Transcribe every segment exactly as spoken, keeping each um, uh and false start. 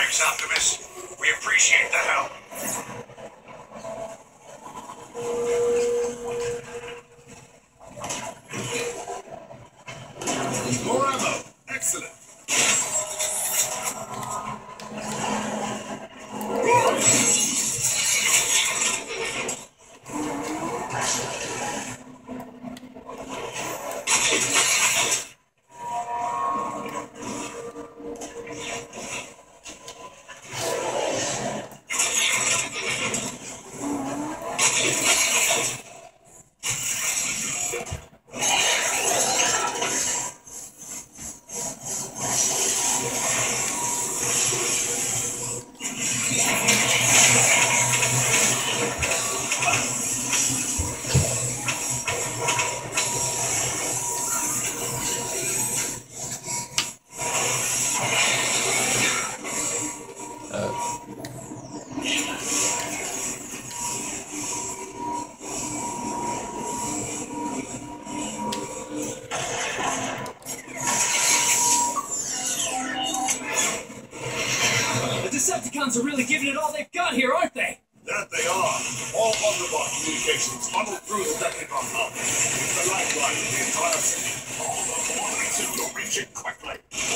Thanks, Optimus. We appreciate the help. More ammo. Excellent. Decepticons are really giving it all they've got here, aren't they? That they are. All Autobot communications funnel through the Decepticon hub. It's the lifeline of the entire city. All the more reason to reach it quickly.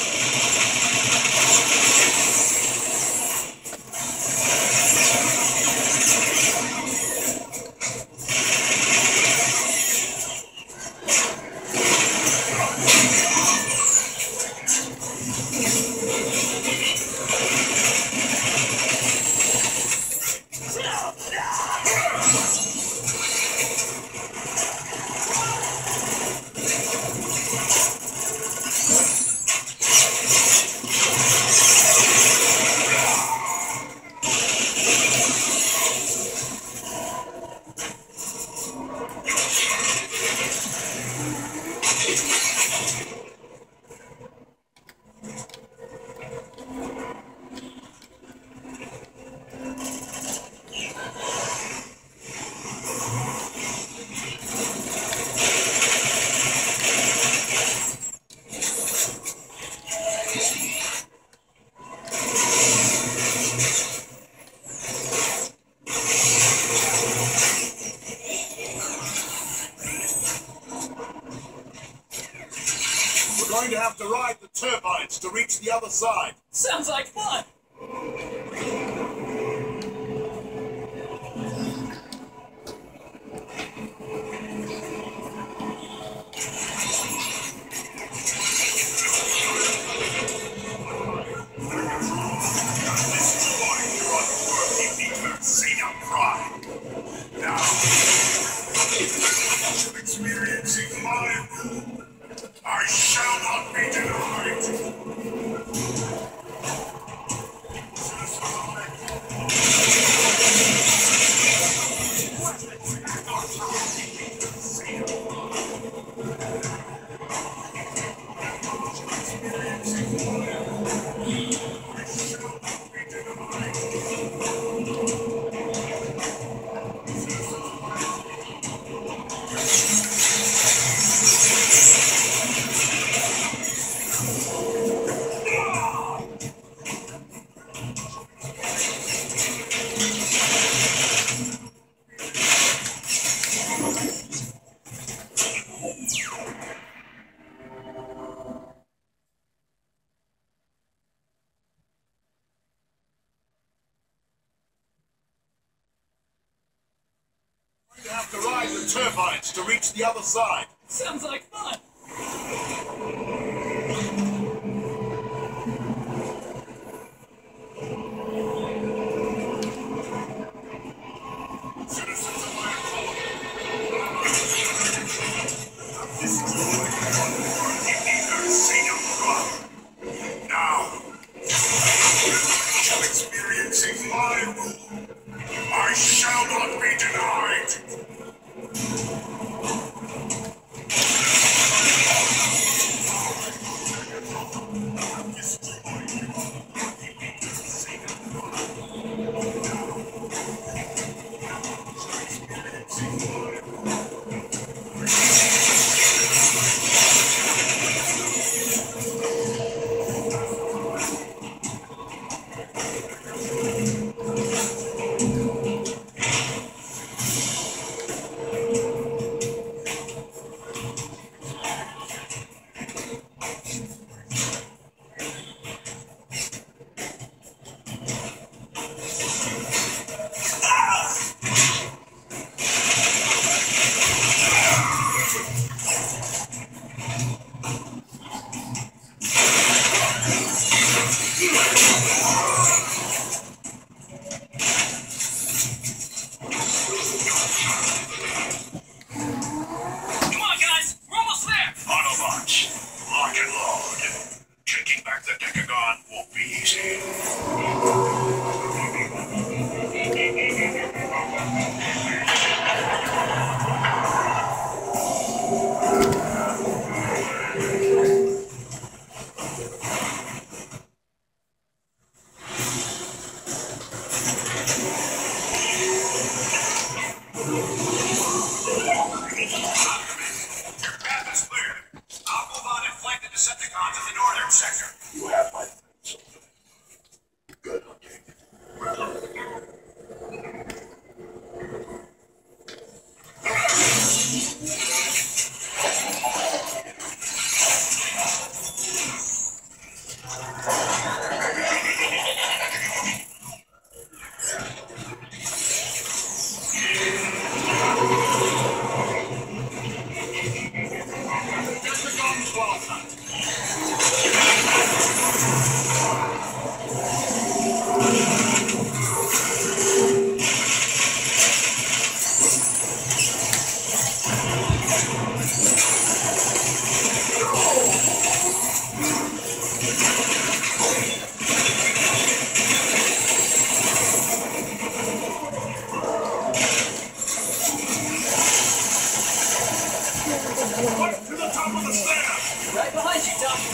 We're going to have to ride the turbines to reach the other side. Sounds like fun! Experiencing my rule, I shall not be denied. You have to ride the turbines to reach the other side. Sounds like fun! Citizens of my colony, this is the way you see them run. Now, after experiencing my rule, I shall not be denied. Decepticons in the northern sector. You have my thanks, soldier. Good hunting. Right behind you, Doc.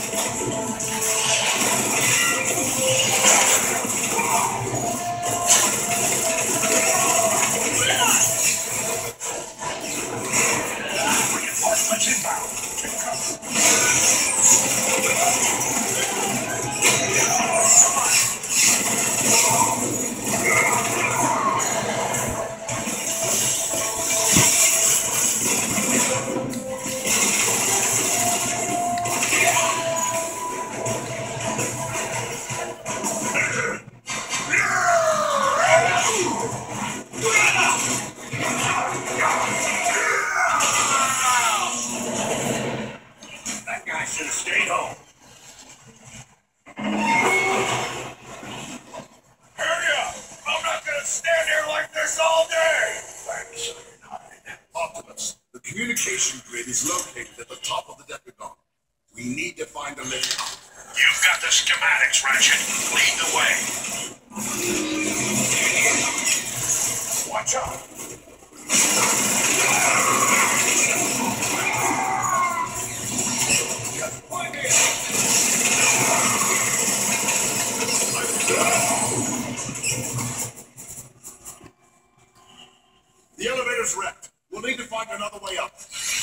Reinforcements inbound. That guy should have stayed home. Hurry up! I'm not gonna stand here like this all day! Thanks, Ironhide. Optimus, the communication grid is located at the top of the Decagon. We need to find a lift up. You've got the schematics, Ratchet. Lead the way. Watch out! The elevator's wrecked. We'll need to find another way up.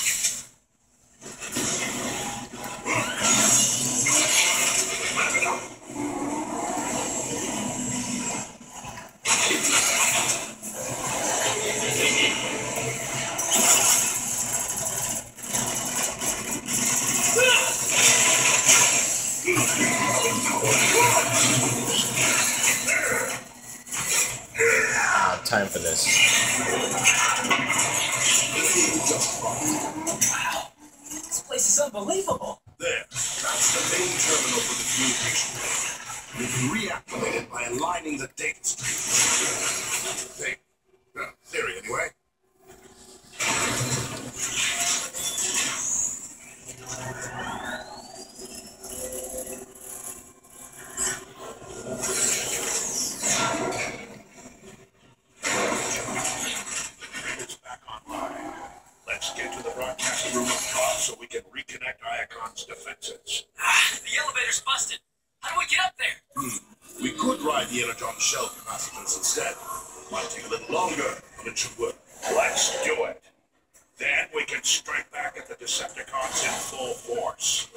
Ah, time for this. Wow. This place is unbelievable. There. That's the main terminal for the communication grid. We can reactivate it by aligning the data stream. Think. Uh, theory, anyway. It's back online. Let's get to the broadcast room up top so we can reconnect Iacon's defenses. Ah, the elevator's busted. How do we get up there? Hmm. We could ride the Energon shell capacitors instead. Might take a little longer, but it should work. Let's do it. Then we can strike back at the Decepticons in full force.